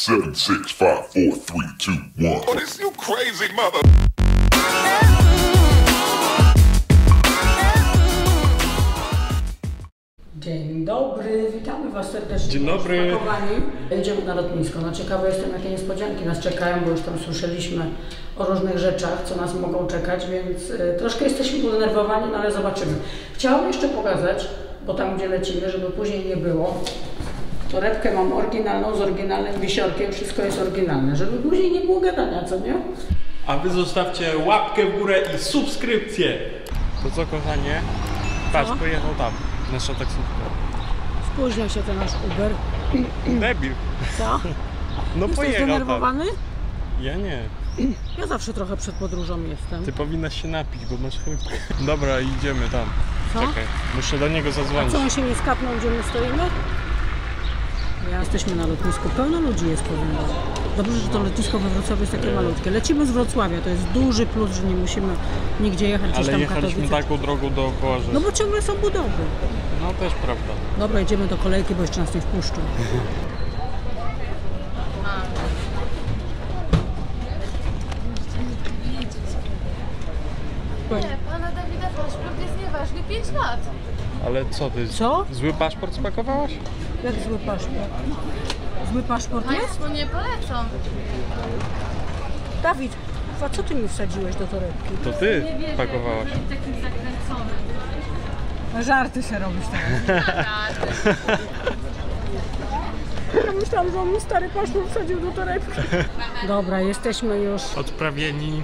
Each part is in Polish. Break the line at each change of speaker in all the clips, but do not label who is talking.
7, 6, 5, 4, 3, 2, 1. Oh, this you crazy mother.
Dzień dobry, witamy Was serdecznie.
Dzień dobry.
Jedziemy na lotnisko. No ciekawe jestem, jakie niespodzianki nas czekają, bo już tam słyszeliśmy o różnych rzeczach, co nas mogą czekać, więc troszkę jesteśmy podenerwowani, no ale zobaczymy. Chciałam jeszcze pokazać, bo tam gdzie lecimy, żeby później nie było. Torebkę mam oryginalną, z oryginalnym wisiorkiem, wszystko jest oryginalne, żeby później nie było gadania, co nie?
A wy zostawcie łapkę w górę i subskrypcję. To co, kochanie? Patrz, pojechał tam, nasza taksówka.
Spóźnia się ten nasz Uber.
Debil.
Co?
No
Jesteś
pojechał
zdenerwowany?
tam. Ja nie.
Ja zawsze trochę przed podróżą jestem.
Ty powinnaś się napić, bo masz chrypkę. Dobra, idziemy tam.
Co?
Czekaj, muszę do niego
A
zadzwonić.
co, on się nie skapnął, gdzie my stoimy? Jesteśmy na lotnisku, pełno ludzi jest, powiem wam. Dobrze, że to lotnisko we Wrocławiu jest takie malutkie. Lecimy z Wrocławia, to jest duży plus, że nie musimy nigdzie jechać, gdzieś
Ale
tam
jechaliśmy
Katowice.
taką drogą dookoła, że...
No bo ciągle są budowy.
No też prawda.
Dobra, idziemy do kolejki, bo jeszcze nas nie wpuszczą.
Nie, pana Dawida paszport jest nieważny 5 lat.
Ale co ty?
Co?
Zły paszport spakowałaś?
Jak zły paszport? Zły paszport jest?
Państwo nie polecą.
Dawid, a co ty mi wsadziłeś do torebki?
To ty
Nie wierzę,
pakowałaś.
jak takim zakręconym.
Żarty się robisz teraz. Ja myślałam, że on mi stary paszport wsadził do torebki. Dobra, jesteśmy już.
Odprawieni.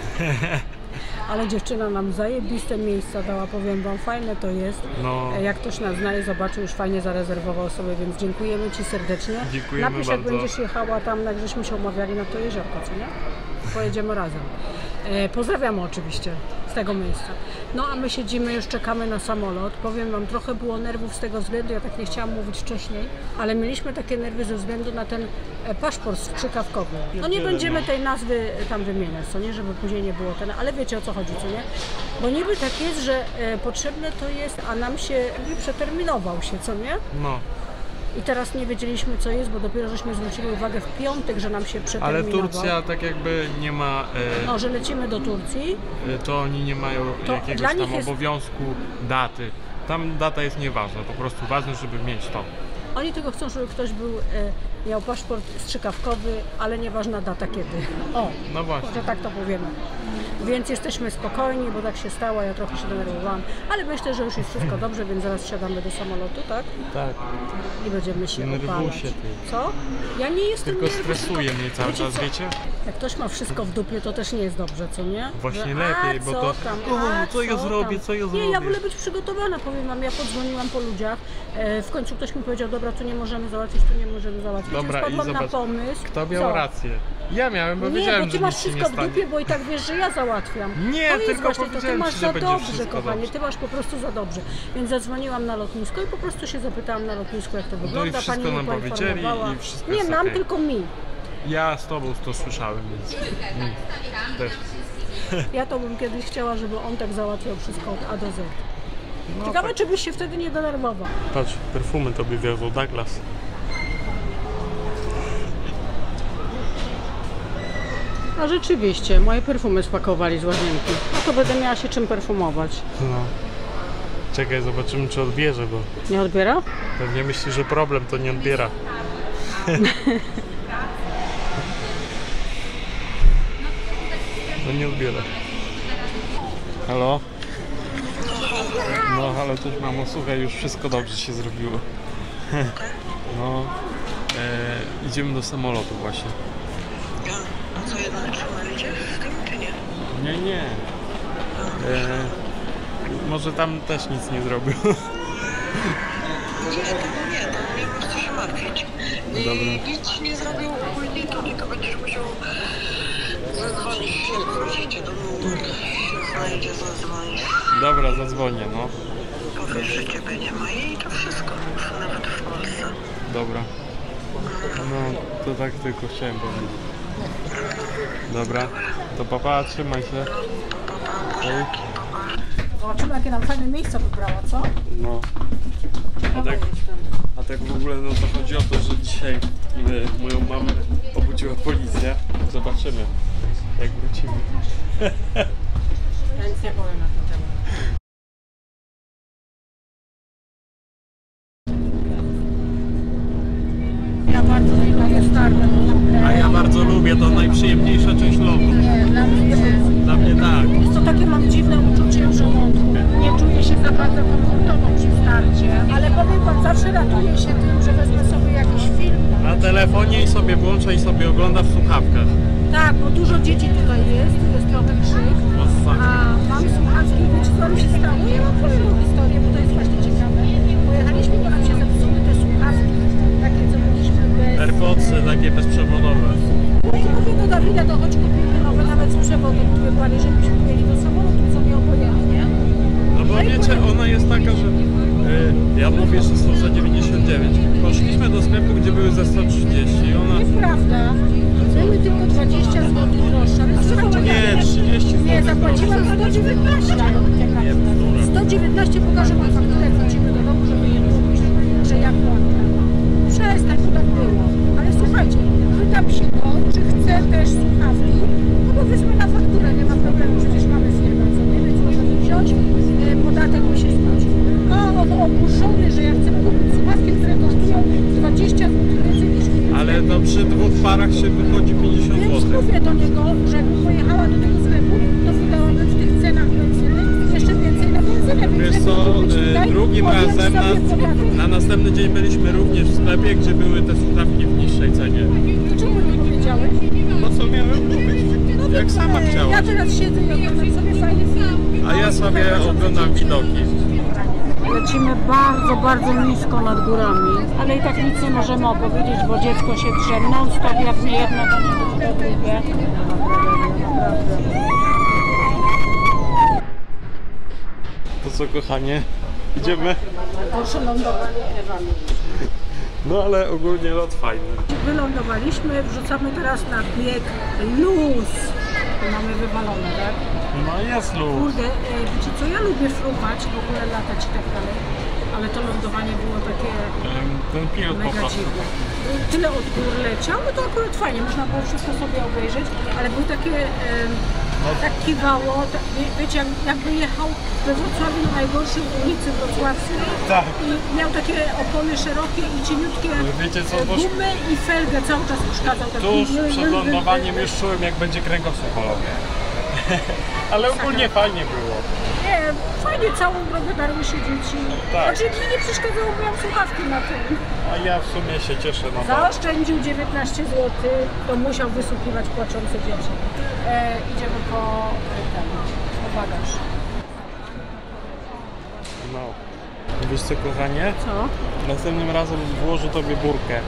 Ale dziewczyna nam zajebiste miejsca dała, powiem wam, fajne to jest.
No.
Jak ktoś nas zna i zobaczył, już fajnie zarezerwował sobie, więc dziękujemy Ci serdecznie.
Dziękujemy
Napisz, jak
bardzo.
będziesz jechała tam, jak żeśmy się umawiali na to jeziorko, co nie? Pojedziemy razem. Pozdrawiamy oczywiście z tego miejsca. No a my siedzimy, już czekamy na samolot. Powiem wam, trochę było nerwów z tego względu, ja tak nie chciałam mówić wcześniej, ale mieliśmy takie nerwy ze względu na ten paszport strzykawkowy. No nie będziemy tej nazwy tam wymieniać, co nie, żeby później nie było ten, ale wiecie o co chodzi, co nie? Bo niby tak jest, że potrzebne to jest, a nam się przeterminował się, co nie?
No.
I teraz nie wiedzieliśmy co jest, bo dopiero żeśmy zwrócili uwagę w piątek, że nam się
Ale
przeterminował.
Turcja tak jakby nie ma,
No, że lecimy do Turcji.
to oni nie mają
To
jakiegoś
dla nich
tam
jest-
obowiązku daty. Tam data jest nieważna, po prostu ważne, żeby mieć to.
Oni tylko chcą, żeby ktoś był, miał paszport strzykawkowy, ale nieważna data kiedy. O,
No właśnie.
że tak to powiemy. Więc jesteśmy spokojni, bo tak się stało, ja trochę się denerwowałam, ale myślę, że już jest wszystko dobrze, więc zaraz siadamy do samolotu, tak?
Tak.
I będziemy się
Denerwuj
opalać.
się ty.
Co? Ja nie jestem
Tylko
nerwowa,
stresuje mnie cały czas,
co?
wiecie?
Jak ktoś ma wszystko w dupie, to też nie jest dobrze, co nie?
Właśnie
Że,
lepiej, bo
co
to-
tam,
co ja zrobię,
tam.
co ja
Nie, ja
zrobię?
wolę być przygotowana, powiem wam, ja podzwoniłam po ludziach, w końcu ktoś mi powiedział, dobra, tu nie możemy załatwić, tu nie możemy załatwić.
Dobra,
Więc
i
wpadłam na
zobacz,
pomysł.
kto miał
Co?
rację. Ja miałem, bo
Nie,
wiedziałem,
bo ty
że
masz
nic się nie
wszystko w
stanie.
dupie, bo i tak wiesz, że ja załatwiam.
Nie,
to jest
tylko
właśnie to, ty
powiedziałem
masz
ci,
za
że będzie
dobrze,
wszystko
kochanie,
dobrze.
ty masz po prostu za dobrze. Więc zadzwoniłam na lotnisko i po prostu się zapytałam na lotnisku, jak to wygląda.
wszystko
Pani
nam
mnie
powiedzieli
poinformowała.
i wszystko
Nie
jest
nam,
okej.
tylko mi.
Ja z tobą to słyszałem, więc też.
Ja to bym kiedyś chciała, żeby on tak załatwiał wszystko od A do Z.
No,
Ciekawe,
tak.
czy byś się wtedy nie denerwował.
Patrz, perfumy tobie wiozą, Douglas.
A rzeczywiście, moje perfumy spakowali z łazienki. No to będę miała się czym perfumować.
No. Czekaj, zobaczymy, czy odbierze, bo
Nie odbiera?
pewnie myśli, że problem, to nie odbiera. No nie odbiera. Halo? No, halo, też mamo, słuchaj, już wszystko dobrze się zrobiło. No, idziemy do samolotu właśnie.
A co, jednak trzymaliście z tym, czy nie?
Nie, nie. Może tam też nic nie zrobił.
Nie, to nie masz co się martwić.
Dobra.
Nic ci nie zrobił ogólnie, to tylko będziesz musiał zadzwonić, jak wrócicie do numer. Się znajdzie, zadzwonisz.
Dobra, zadzwonię, no.
Powiesz, że ciebie nie ma i to wszystko, nawet w Polsce.
Dobra. No, to tak tylko chciałem powiedzieć. Dobra, to papa, trzymaj się. Hej.
Zobaczymy, jakie nam fajne miejsca wybrała, co?
No. A tak w ogóle no to chodzi o to, że dzisiaj moją mamę wróciła policja. Zobaczymy, jak wrócimy.
Ja nic nie powiem na ten temat. Ja bardzo lubię Amsterdam.
A ja bardzo lubię, to najprzyjemniejsza część lotu.
Nie,
Dla mnie tak.
jest to takie, mam dziwne uczucie w żołądku. Nie czuję się za bardzo komfortowo przy starcie, ale powiem wam, zawsze ratuję się tym, że wezmę sobie jakiś film.
Na telefonie i sobie włącza i sobie ogląda w słuchawkach.
Tak, bo dużo dzieci tutaj jest trochę krzyk. A mam słuchawki, wiecie co mi się stało? Ja mam kolejną historię, bo to jest właśnie ciekawe. Pojechaliśmy, bo nam się zepsuły te słuchawki, takie co mieliśmy bez...
AirPodsy takie bezprzewodowe.
No i mówię do Dawida, to chodź kupimy nowe, nawet z przewodem, wybali, żebyśmy mieli do samolotu, co mi obojętnie.
No bo wiecie, ona jest taka, że ja mówię, że są za 99. Poszliśmy do sklepu, gdzie były za 130 i ona...
Nieprawda, były tylko 20 zł droższe, ale słuchajcie,
Nie, 30 zł.
nie, zapłaciłam 119. 119 pokażę wam fakturę, jak wrócimy do domu, żeby nie mówić, że ja płacę. Przestań, to tak było. Ale słuchajcie, pytam się go, czy chce też słuchawki, no bo wezmę na fakturę, nie ma problemu, przecież mamy firmę, co nie, więc możemy wziąć, podatek mi się zwróci. A on oburzony, że ja chcę kupić słuchawki, które kosztują 20 zł więcej niż inne.
Ale to przy dwóch parach się wychodzi 50
Więc
zł.
mówię do niego, że jakbym pojechała do tego sklepu, to wydałabym w tych cenach benzyny jeszcze więcej na benzynę. Więc
Wiesz
lepiej
co,
kupić tutaj,
drugim
podjąć
razem
sobie podatek.
na następny dzień byliśmy również w sklepie, gdzie były te słuchawki w niższej cenie.
Dlaczego nie powiedziałeś?
Po co miałem mówić? Jak sama
Ja
chciałaś.
teraz siedzę i oglądam sobie fajny film.
A ja sobie oglądam widoki.
Lecimy bardzo, bardzo nisko nad górami, ale i tak nic nie możemy opowiedzieć, bo dziecko się drze non-stop, jak nie jedno, to nie będzie drugie. Naprawdę.
To co, kochanie? Idziemy?
Proszę lądowanie Ewami.
No ale ogólnie lot fajny.
Wylądowaliśmy, wrzucamy teraz na bieg luz. To mamy wywalone, tak?
No jest luz.
Kurde, wiecie co, ja lubię fruwać, w ogóle latać i tak dalej, ale to lądowanie było takie
Ten pilot
mega
popatrz.
dziwne. Tyle od gór leciał, no to akurat fajnie, można było wszystko sobie obejrzeć, ale były takie, tak kiwało, tak, wiecie, jakby jechał we Wrocławiu na najgorszej ulicy wrocławskiej
Tak.
i miał takie opony szerokie i cieniutkie
Wiecie co,
gumy i felgę cały czas przeszkadzał. Tak
Tuż przed lądowaniem już czułem, jak będzie kręgosłup bolowy. Ale ogólnie fajnie było.
Nie, fajnie całą drogę darły się dzieci.
Tak.
Znaczy mi nie przeszkadzało, bo miałam słuchawki na tym.
A ja w sumie się cieszę na to.
Zaoszczędził 19 zł, to musiał wysłuchiwać płaczące dzieci. Idziemy po bagaż.
No. Wiesz co, kochanie?
Co?
Następnym razem włożę tobie burkę.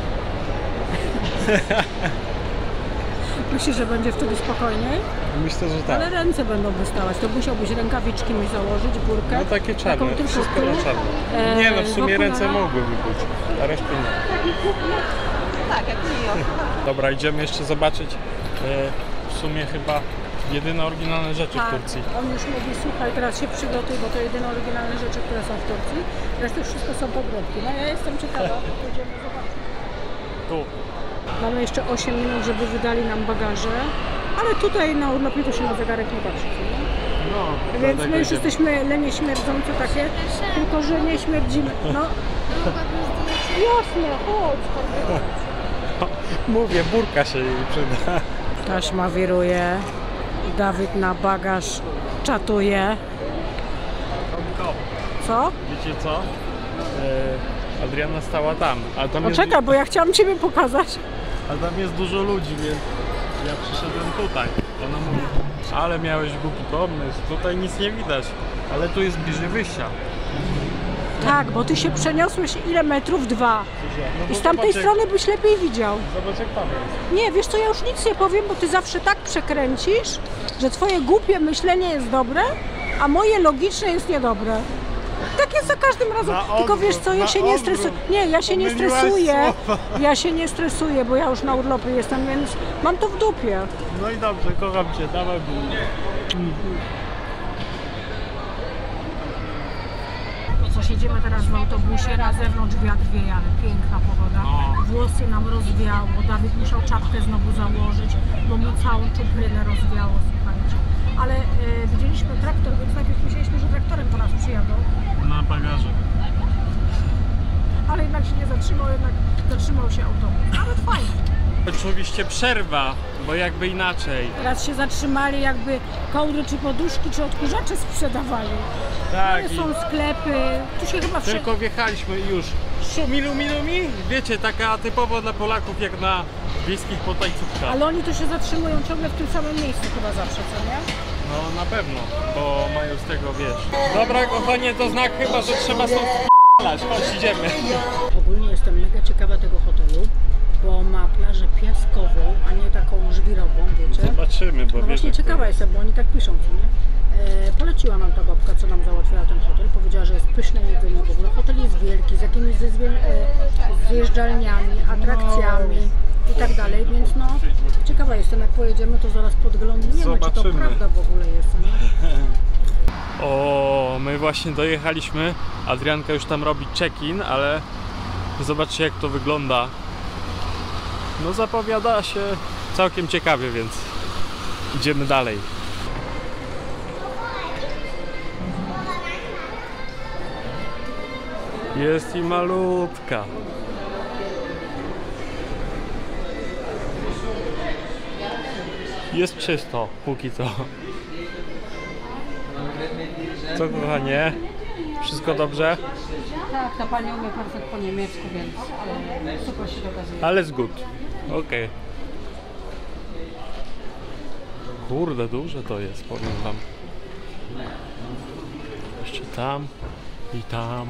Myślisz, że będzie wtedy spokojniej?
Myślę, że tak.
Ale ręce będą wystawać. To musiałbyś rękawiczki mi założyć, burkę.
No takie czarne,
taką tylko
wszystko
tu,
na czarno. Nie no, w sumie
w
ręce
okularach.
mogłyby być, a reszty nie.
Tak, jak nie.
Dobra, idziemy jeszcze zobaczyć w sumie chyba jedyne oryginalne rzeczy w
Tak,
Turcji.
on już mówi, słuchaj, teraz się przygotuj, bo to jedyne oryginalne rzeczy, które są w Turcji. Reszty wszystko są podróbki. No ja jestem ciekawa, pójdziemy zobaczyć.
Tu.
Mamy jeszcze 8 minut, żeby wydali nam bagaże, ale tutaj na urlopie to się na zegarek nie patrzy. Nie?
No,
Więc
dlatego
my już
idziemy.
jesteśmy lenie śmierdzące takie, tylko że nie śmierdzimy. No, jasne, chodź.
Mówię, burka się jej przyda.
Taśma wiruje, Dawid na bagaż czatuje. Co?
Wiecie co? Adriana stała tam, ale tam,
Poczekaj, bo ja chciałam Ciebie pokazać.
ale tam jest dużo ludzi, więc ja przyszedłem tutaj. Ona mówi, ale miałeś głupi pomysł, tutaj nic nie widać, ale tu jest bliżej wyjścia.
Tak, bo Ty się przeniosłeś ile metrów? 2.
No to
I z tamtej
zobacz,
strony byś lepiej widział.
Zobacz jak tam jest.
Nie, wiesz co, ja już nic nie powiem, bo Ty zawsze tak przekręcisz, że Twoje głupie myślenie jest dobre, a moje logiczne jest niedobre. Tak jest za każdym razem.
Na
Tylko wiesz co, ja
odwrót,
się
na
nie stresuję.
odwrót.
Nie, ja się nie
Pomyliłaś
stresuję.
słowa.
Ja się nie stresuję, bo ja już na urlopie jestem, więc mam to w dupie.
No i dobrze, kocham Cię, dawaj bułkę.
To co się jedziemy teraz w autobusie, na zewnątrz wiatr wieje, ale piękna pogoda. Włosy nam rozwiało, Dawid musiał czapkę znowu założyć, bo mu całą czuprynę rozwiało, słuchajcie. Ale widzieliśmy traktor, więc najpierw myśleliśmy, że traktorem po nas przyjadą.
Na bagaże.
Ale jednak się nie zatrzymał, jednak zatrzymał się autobus. Nawet fajnie.
Oczywiście przerwa, bo jakby inaczej.
Teraz się zatrzymali, jakby kołdry czy poduszki czy odkurzacze sprzedawali.
Tak.
Ale są sklepy, tu się chyba
Tylko wjechaliśmy i już. Szumi, lumi, lumi. Wiecie, taka typowo dla Polaków jak na wiejskich potajcówkach.
Ale oni tu się zatrzymują ciągle w tym samym miejscu chyba zawsze, co nie?
No na pewno, bo mają z tego, wiesz. Dobra kochanie, to znak chyba, że trzeba stąd p***lać. Chodź, idziemy.
Ogólnie jestem mega ciekawa tego hotelu, bo ma plażę piaskową, a nie taką żwirową, wiecie?
Zobaczymy, bo
No właśnie ciekawa jestem, bo oni tak piszą, co nie? Poleciła nam ta babka, co nam załatwiła ten hotel. Powiedziała, że jest pyszne jedzenie w ogóle. Hotel jest wielki, z jakimiś zjeżdżalniami, atrakcjami i tak dalej, więc no ciekawa jestem, jak pojedziemy, to zaraz podglądniemy, czy to
Zobaczymy.
prawda w ogóle jest, co nie?
O, my właśnie dojechaliśmy. Adrianka już tam robi check-in, ale zobaczcie, jak to wygląda. No zapowiada się całkiem ciekawie, więc idziemy dalej. Jest i malutka. Jest czysto, póki co. Co kochanie? Wszystko dobrze?
Tak, ta pani umie perfekt po niemiecku, więc super się dokazuje.
Ale jest good. Okej. Kurde, duże to jest, powiem wam. Jeszcze tam i tam.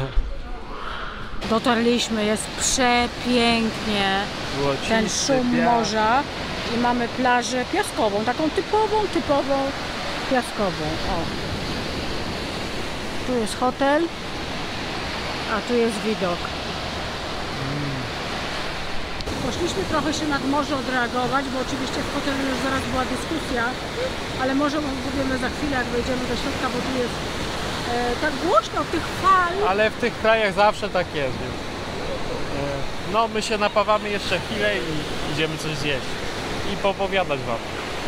Dotarliśmy, jest przepięknie. Ten szum morza i mamy plażę piaskową, taką typową piaskową. O. Tu jest hotel, a tu jest widok. Poszliśmy trochę się nad morze odreagować, bo oczywiście w hotelu już zaraz była dyskusja, ale może powiemy za chwilę, jak wejdziemy do środka, bo tu jest tak głośno tych fal.
Ale w tych krajach zawsze tak jest, więc no my się napawamy jeszcze chwilę i idziemy coś zjeść i popowiadać wam.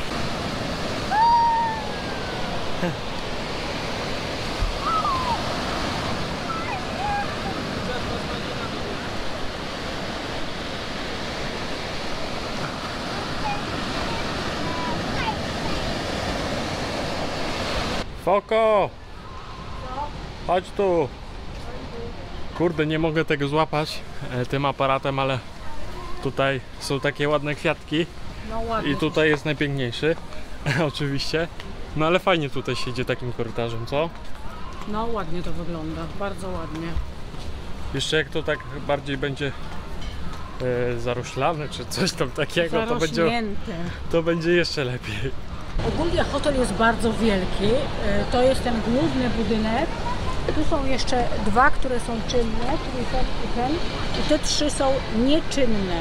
Foko! Chodź tu! Kurde, nie mogę tego złapać tym aparatem, ale tutaj są takie ładne kwiatki
No ładnie.
i tutaj jest najpiękniejszy, oczywiście. No ale fajnie tutaj się idzie takim korytarzem, co?
No ładnie to wygląda, bardzo ładnie.
Jeszcze jak to tak bardziej będzie zaroślane czy coś tam takiego,
Zarośnięte.
to będzie jeszcze lepiej.
Ogólnie hotel jest bardzo wielki. To jest ten główny budynek. Tu są jeszcze dwa, które są czynne, czyli ten i ten. I te trzy są nieczynne.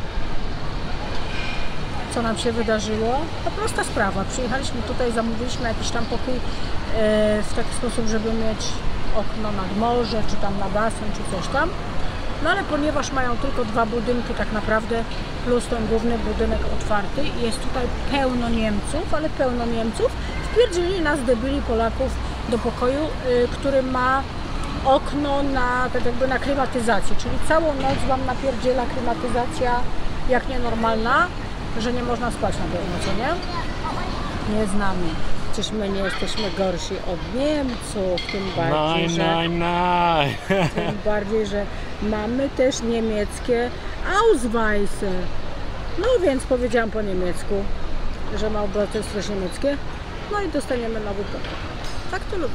Co nam się wydarzyło? To prosta sprawa. Przyjechaliśmy tutaj, zamówiliśmy jakiś tam pokój w taki sposób, żeby mieć okno nad morze, czy tam na basen, czy coś tam. No ale ponieważ mają tylko dwa budynki tak naprawdę, plus ten główny budynek otwarty i jest tutaj pełno Niemców, ale pełno Niemców, wpierdzili nas debili Polaków do pokoju, który ma okno na, tak jakby na klimatyzację, czyli całą noc wam napierdziela klimatyzacja jak nienormalna, że nie można spać na pewno, co nie? Nie z nami. Czyż my nie jesteśmy gorsi od Niemców, tym bardziej, tym bardziej, że mamy też niemieckie Ausweise. No więc powiedziałam po niemiecku, że Małgorzata jest niemieckie, no i dostaniemy nowy pokój. Tak to lubię.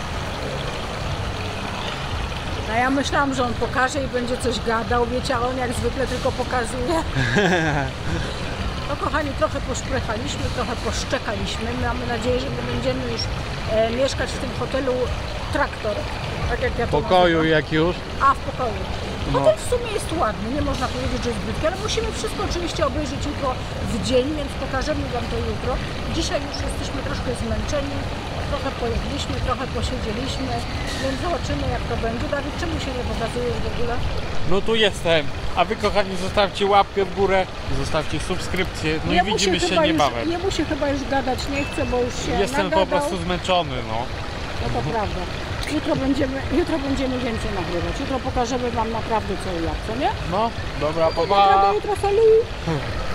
A ja myślałam, że on pokaże i będzie coś gadał, wiecie, a on jak zwykle tylko pokazuje. No kochani, trochę poszprechaliśmy, trochę poszczekaliśmy. Mamy nadzieję, że my będziemy już mieszkać w tym hotelu Traktor. Tak jak ja to
pokoju
nazywam.
jak już.
A, w pokoju. Hotel w sumie jest ładny, nie można powiedzieć, że jest brzydki, ale musimy wszystko oczywiście obejrzeć jutro w dzień, więc pokażemy Wam to jutro. Dzisiaj już jesteśmy troszkę zmęczeni, trochę pojedliśmy, trochę posiedzieliśmy, więc zobaczymy jak to będzie. Dawid, czemu się nie pokazujesz w ogóle?
No tu jestem. A wy kochani zostawcie łapkę w górę, zostawcie subskrypcję, no i widzimy się niebawem.
Jemu się chyba już gadać nie chce, bo już się
Jestem
nagadał.
po prostu zmęczony, no.
No to prawda. Jutro będziemy więcej nagrywać. Jutro pokażemy Wam naprawdę co i jak, co nie?
No, dobra,
Do
pa.
jutra, salut!